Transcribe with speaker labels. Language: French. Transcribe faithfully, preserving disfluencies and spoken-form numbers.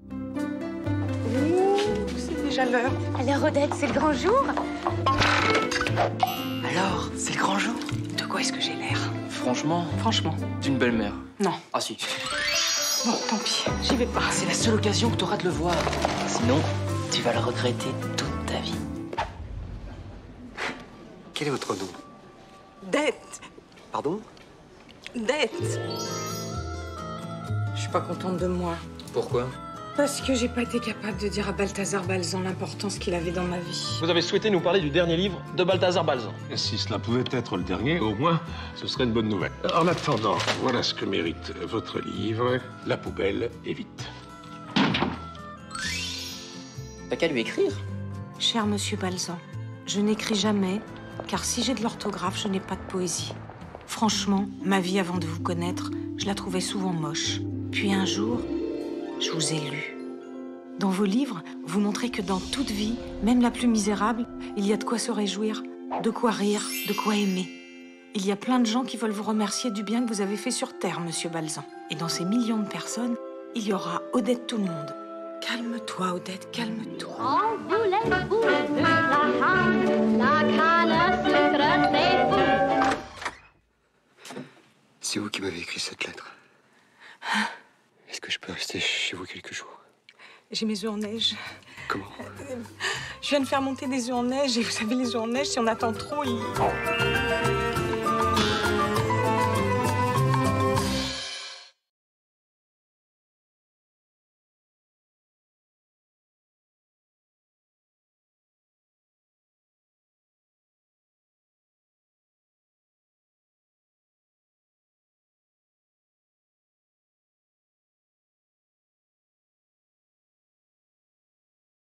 Speaker 1: C'est déjà l'heure.
Speaker 2: Alors, Odette, c'est le grand jour?
Speaker 3: Alors, c'est le grand jour?
Speaker 1: De quoi est-ce que j'ai l'air?
Speaker 3: Franchement,
Speaker 1: Franchement.
Speaker 3: d'une belle-mère.
Speaker 1: Non.
Speaker 3: Ah si.
Speaker 1: Bon, tant pis, j'y vais pas.
Speaker 3: C'est la seule occasion que tu auras de le voir. Sinon, tu vas le regretter toute ta vie.
Speaker 4: Quel est votre nom?
Speaker 1: Dette.
Speaker 4: Pardon?
Speaker 1: Dette. Je suis pas contente de moi.
Speaker 3: Pourquoi?
Speaker 1: Parce que j'ai pas été capable de dire à Balthazar Balzan l'importance qu'il avait dans ma vie.
Speaker 5: Vous avez souhaité nous parler du dernier livre de Balthazar Balzan.
Speaker 6: Si cela pouvait être le dernier, au moins, ce serait une bonne nouvelle. En attendant, voilà ce que mérite votre livre. La poubelle est vite.
Speaker 3: T'as qu'à lui écrire.
Speaker 1: Cher monsieur Balzan, je n'écris jamais, car si j'ai de l'orthographe, je n'ai pas de poésie. Franchement, ma vie avant de vous connaître, je la trouvais souvent moche. Puis un jour, je vous ai lu. Dans vos livres, vous montrez que dans toute vie, même la plus misérable, il y a de quoi se réjouir, de quoi rire, de quoi aimer. Il y a plein de gens qui veulent vous remercier du bien que vous avez fait sur Terre, monsieur Balzan. Et dans ces millions de personnes, il y aura Odette tout le monde. Calme-toi, Odette, calme-toi.
Speaker 2: En voulez-vous de la canne? La canne sucre, c'est vous.
Speaker 4: C'est vous qui m'avez écrit cette lettre. Est-ce que je peux rester chez vous quelques jours?
Speaker 1: J'ai mes œufs en neige.
Speaker 4: Comment?
Speaker 1: Je viens de faire monter des œufs en neige et vous savez, les œufs en neige, si on attend trop, ils...